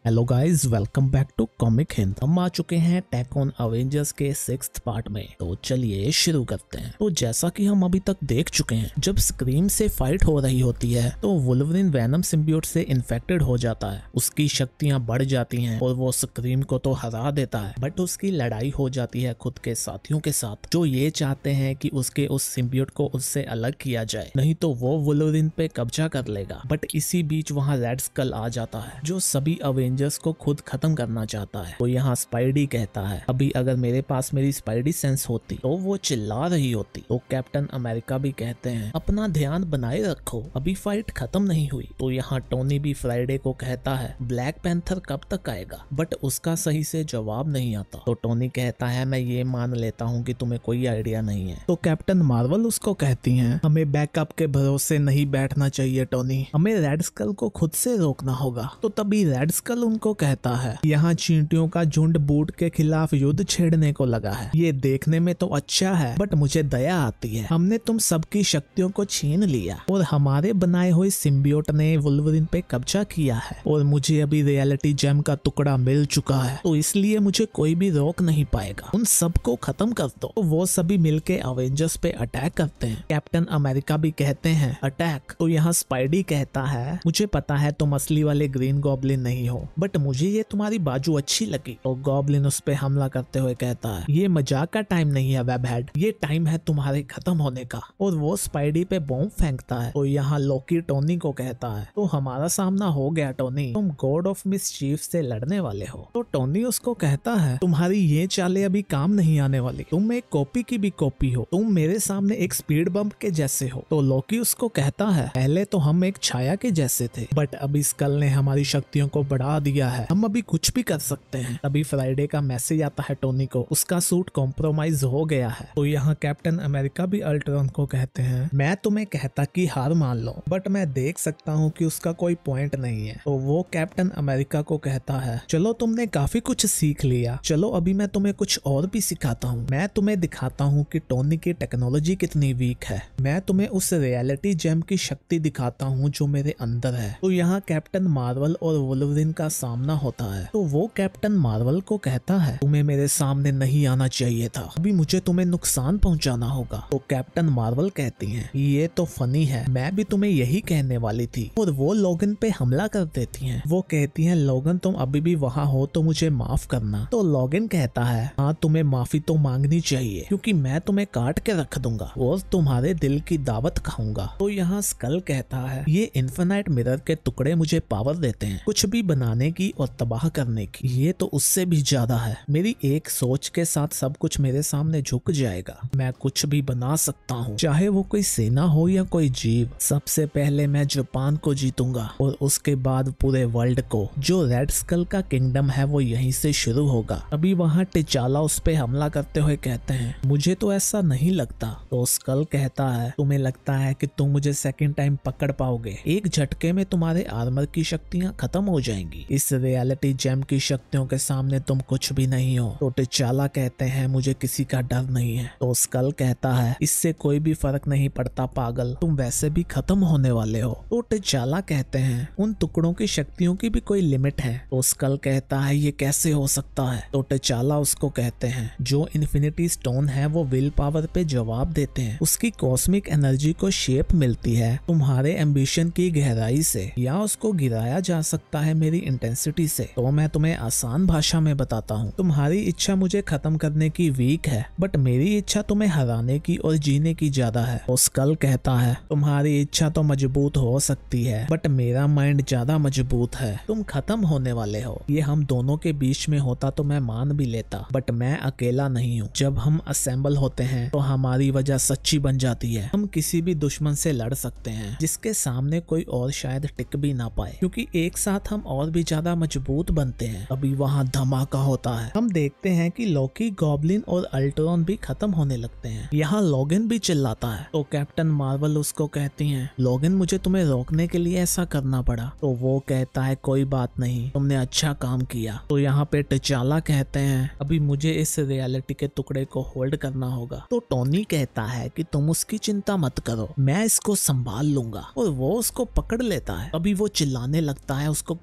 Hello guys, welcome back to comic Hind. हम आ चुके हैं अटैक ऑन अवेंजर्स के 6th पार्ट में। तो चलिए शुरू करते हैं। तो जैसा कि हम अभी तक देख चुके हैं, जब स्क्रीम से फाइट हो रही होती है तो वुल्वरिन वेनम सिम्बियोट से इन्फेक्टेड हो जाता है। उसकी शक्तियां बढ़ जाती हैं और वो स्क्रीम को तो हरा देता है, बट उसकी लड़ाई हो जाती है खुद के साथियों के साथ, जो ये चाहते हैं कि उसके उस सिम्बियोट को उससे अलग किया जाए, नहीं तो वो वुल्वरिन पे कब्जा कर लेगा। बट इसी बीच वहाँ रेड स्कल आ जाता है, जो सभी अवेंजर्स को खुद खत्म करना चाहता है। तो यहाँ स्पाइडी कहता है, अभी अगर मेरे पास मेरी स्पाइडी सेंस होती तो वो चिल्ला रही होती। तो कैप्टन अमेरिका भी कहते हैं, अपना ध्यान बनाए रखो, अभी फाइट खत्म नहीं हुई। तो यहाँ टोनी भी फ्राइडे को कहता है, ब्लैक पैंथर कब तक आएगा, बट उसका सही से जवाब नहीं आता। तो टोनी कहता है, मैं ये मान लेता हूँ कि तुम्हें कोई आइडिया नहीं है। तो कैप्टन मार्वल उसको कहती हैं, हमें बैकअप के भरोसे नहीं बैठना चाहिए टोनी, हमें रेड स्कल को खुद से रोकना होगा। तो तभी रेड स्कल उनको कहता है, यहाँ चींटियों का झुंड बूट के खिलाफ युद्ध छेड़ने को लगा है। ये देखने में तो अच्छा है, बट मुझे दया आती है। हमने तुम सबकी शक्तियों को छीन लिया और हमारे बनाए हुए सिम्बियोट ने वुल्वरिन पे कब्जा किया है, और मुझे अभी रियलिटी जेम का टुकड़ा मिल चुका है, तो इसलिए मुझे कोई भी रोक नहीं पाएगा। उन सबको खत्म कर दो। तो वो सभी मिलके अवेंजर्स पे अटैक करते हैं। कैप्टन अमेरिका भी कहते हैं, अटैक। तो यहाँ स्पाइडी कहता है, मुझे पता है तुम असली वाले ग्रीन गॉब्लिन नहीं हो, बट मुझे ये तुम्हारी बाजू अच्छी लगी। तो गॉब्लिन उस पे हमला करते हुए कहता है, ये मजाक का टाइम नहीं है वेबहेड, ये टाइम है तुम्हारे खत्म होने का। और वो स्पाइडी पे बॉम्ब फेंकता है। तो यहाँ लोकी टोनी को कहता है, तो हमारा सामना हो गया टोनी, तुम गॉड ऑफ मिसचीफ से लड़ने वाले हो। तो टोनी उसको कहता है, तुम्हारी ये चालें अभी काम नहीं आने वाली, तुम एक कॉपी की भी कॉपी हो, तुम मेरे सामने एक स्पीड बम्प के जैसे हो। तो लोकी उसको कहता है, पहले तो हम एक छाया के जैसे थे, बट अभी स्कल ने हमारी शक्तियों को बढ़ा दिया है, हम अभी कुछ भी कर सकते हैं। तभी फ्राइडे का मैसेज आता है टोनी को, उसका सूट कॉम्प्रोमाइज हो गया है। तो यहाँ कैप्टन अमेरिका भी अल्ट्रॉन को कहते हैं, मैं तुम्हें कहता कि हार मान लो, बट मैं देख सकता हूँ कि उसका कोई पॉइंट नहीं है। तो वो कैप्टन अमेरिका को कहता है, चलो तुमने काफी कुछ सीख लिया, चलो अभी मैं तुम्हें कुछ और भी सिखाता हूँ। मैं तुम्हें दिखाता हूँ कि टोनी की टेक्नोलॉजी कितनी वीक है, मैं तुम्हें उस रियलिटी जेम की शक्ति दिखाता हूँ जो मेरे अंदर है। तो यहाँ कैप्टन मार्वल और वुल्वरिन का सामना होता है। तो वो कैप्टन मार्वल को कहता है, तुम्हें मेरे सामने नहीं आना चाहिए था, अभी मुझे तुम्हें नुकसान पहुंचाना होगा। तो कैप्टन मार्वल कहती हैं, ये तो फनी है, मैं भी तुम्हें यही कहने वाली थी। और वो लोगन पे हमला कर देती हैं। वो कहती हैं, लोगन तुम अभी भी वहाँ हो तो मुझे माफ करना। तो लोगन कहता है, हाँ तुम्हें माफी तो मांगनी चाहिए, क्योंकि मैं तुम्हें काट के रख दूंगा और तुम्हारे दिल की दावत खाऊंगा। तो यहाँ स्कल कहता है, ये इन्फिनाइट मिरर के टुकड़े मुझे पावर देते हैं कुछ भी बनाने की और तबाह करने की, ये तो उससे भी ज्यादा है। मेरी एक सोच के साथ सब कुछ मेरे सामने झुक जाएगा, मैं कुछ भी बना सकता हूँ, चाहे वो कोई सेना हो या कोई जीव। सबसे पहले मैं जापान को जीतूंगा और उसके बाद पूरे वर्ल्ड को। जो रेड स्कल का किंगडम है वो यहीं से शुरू होगा। अभी वहाँ टिचाला उस पे हमला करते हुए कहते हैं, मुझे तो ऐसा नहीं लगता। तो स्कल कहता है, तुम्हें लगता है कि तुम मुझे सेकंड टाइम पकड़ पाओगे, एक झटके में तुम्हारे आर्मर की शक्तियां खत्म हो जाएंगी, इस रियलिटी जेम की शक्तियों के सामने तुम कुछ भी नहीं हो। तो टिचाला कहते हैं, मुझे किसी का डर नहीं है। तो स्कल कहता है, इससे कोई भी फर्क नहीं पड़ता पागल, तुम वैसे भी खत्म होने वाले हो। तो टिचाला कहते हैं, उन टुकड़ों की शक्तियों की भी कोई लिमिट है। तो स्कल कहता है, ये कैसे हो सकता है। तो टिचाला उसको कहते हैं, जो इन्फिनिटी स्टोन है वो विल पावर पे जवाब देते हैं, उसकी कॉस्मिक एनर्जी को शेप मिलती है तुम्हारे एम्बिशन की गहराई से, या उसको गिराया जा सकता है मेरी इंटेंसिटी से। तो मैं तुम्हें आसान भाषा में बताता हूँ, तुम्हारी इच्छा मुझे खत्म करने की वीक है, बट मेरी इच्छा तुम्हें हराने की और जीने की ज्यादा है। तो स्कल कहता है, तुम्हारी इच्छा तो मजबूत हो सकती है, बट मेरा माइंड ज्यादा मजबूत है, तुम खत्म होने वाले हो। ये हम दोनों के बीच में होता तो मैं मान भी लेता, बट मैं अकेला नहीं हूँ। जब हम असेंबल होते हैं तो हमारी वजह सच्ची बन जाती है, हम किसी भी दुश्मन से लड़ सकते हैं जिसके सामने कोई और शायद टिक भी ना पाए, क्योंकि एक साथ हम और भी ज्यादा मजबूत बनते हैं। अभी वहाँ धमाका होता है, हम देखते हैं कि लोकी, गॉब्लिन और अल्ट्रॉन भी खत्म होने लगते हैं। यहाँ लोगन भी चिल्लाता है। तो कैप्टन मार्वल उसको कहती हैं, लोगन मुझे तुम्हें रोकने के लिए ऐसा करना पड़ा। तो वो कहता है, कोई बात नहीं, तुमने अच्छा काम किया। तो यहाँ पे टिचाला कहते हैं, अभी मुझे इस रियलिटी के टुकड़े को होल्ड करना होगा। तो टोनी कहता है कि तुम उसकी चिंता मत करो, मैं इसको संभाल लूंगा। और वो उसको पकड़ लेता है। अभी वो चिल्लाने लगता है, उसको कुछ होने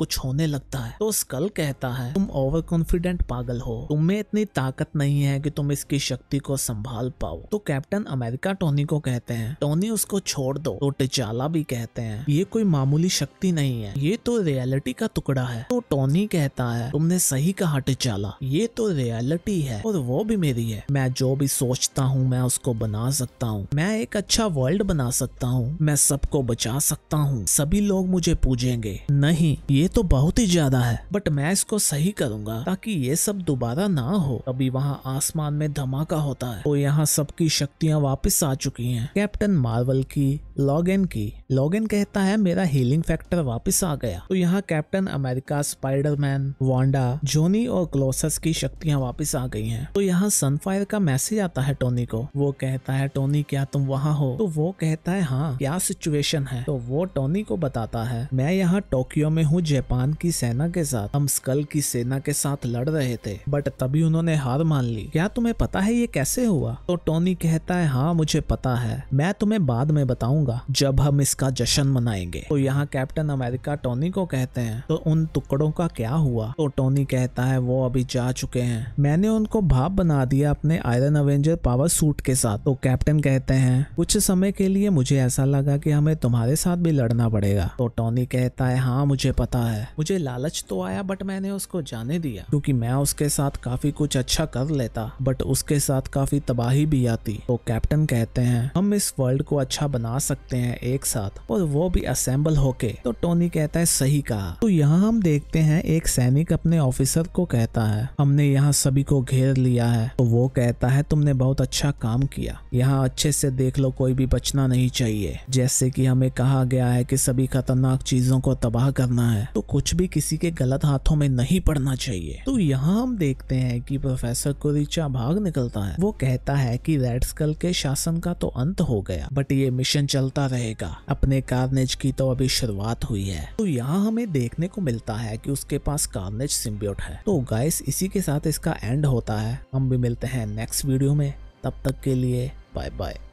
लगता है। तो स्कल कहता है तुम ओवर कॉन्फिडेंट पागल हो, तुम में इतनी ताकत नहीं है कि तुम इसकी शक्ति को संभाल पाओ। तो कैप्टन अमेरिका टोनी को कहते हैं टोनी उसको छोड़ दो। तो टिचाला भी कहते हैं ये कोई मामूली शक्ति नहीं है, ये तो रियलिटी का टुकड़ा है। तो टोनी कहता है तुमने सही कहा टिचाला, ये तो रियलिटी है और वो भी मेरी है। मैं जो भी सोचता हूँ मैं उसको बना सकता हूँ, मैं एक अच्छा वर्ल्ड बना सकता हूँ, मैं सबको बचा सकता हूँ, सभी लोग मुझे पूजेंगे। नहीं ये तो बहुत ही ज्यादा है, बट मैं इसको सही करूंगा ताकि ये सब दोबारा ना हो। अभी वहाँ आसमान में धमाका होता है तो यहाँ सबकी शक्तियाँ वापस आ चुकी हैं, कैप्टन मार्वल की, लॉगन की। लॉगन कहता है मेरा हीलिंग फैक्टर वापस आ गया। तो यहाँ Captain America, Spider-Man, Wanda, Johnny और क्लोसस की शक्तियाँ वापस आ गई हैं। तो यहाँ सनफायर का मैसेज आता है टोनी को, वो कहता है टोनी क्या तुम वहाँ हो? तो वो कहता है हाँ, क्या सिचुएशन है? तो वो टोनी को बताता है मैं यहाँ टोक्यो में हूँ जापान की सेना के साथ, हम स्कल की सेना के साथ लड़ रहे थे बट तभी उन्होंने हार मान ली। क्या तुम्हें पता है ये कैसे हुआ? तो टोनी कहता है हाँ मुझे पता है, मैं तुम्हें बाद में बताऊंगा जब हम इसका जश्न मनाएंगे। तो यहाँ कैप्टन अमेरिका टोनी को कहते हैं तो उन टुकड़ों का क्या हुआ? तो टोनी कहता है वो अभी जा चुके हैं, मैंने उनको भाप बना दिया अपने आयरन अवेंजर पावर सूट के साथ। तो कैप्टन कहते हैं कुछ समय के लिए मुझे ऐसा लगा कि हमें तुम्हारे साथ भी लड़ना पड़ेगा। तो टोनी कहता है हाँ मुझे पता है, मुझे लालच तो आया बट मैंने उसको जाने दिया क्योंकि मैं उसके साथ काफी कुछ अच्छा कर लेता बट उसके साथ काफी तबाही भी आती। तो कैप्टन कहते हैं हम इस वर्ल्ड को अच्छा बना सकते हैं एक साथ और वो भी असेंबल होके। तो टोनी कहता है सही कहा। तो यहाँ हम देखते हैं एक सैनिक अपने ऑफिसर को कहता है हमने यहाँ सभी को घेर लिया है। तो वो कहता है तुमने बहुत अच्छा काम किया, यहाँ अच्छे से देख लो कोई भी बचना नहीं चाहिए, जैसे कि हमें कहा गया है कि सभी खतरनाक चीजों को तबाह करना है तो कुछ भी किसी के गलत हाथों में नहीं पड़ना चाहिए। तो यहाँ हम देखते हैं कि प्रोफेसर कुरिचा भाग निकलता है, वो कहता है कि रेड स्कल के शासन का तो अंत हो गया बट ये मिशन चलता रहेगा, अपने कार्नेज की तो अभी शुरुआत हुई है। तो यहाँ हमें देखने को मिलता है कि उसके पास कार्नेज सिम्बियोट है। तो गाइस इसी के साथ इसका एंड होता है, हम भी मिलते हैं नेक्स्ट वीडियो में, तब तक के लिए बाय बाय।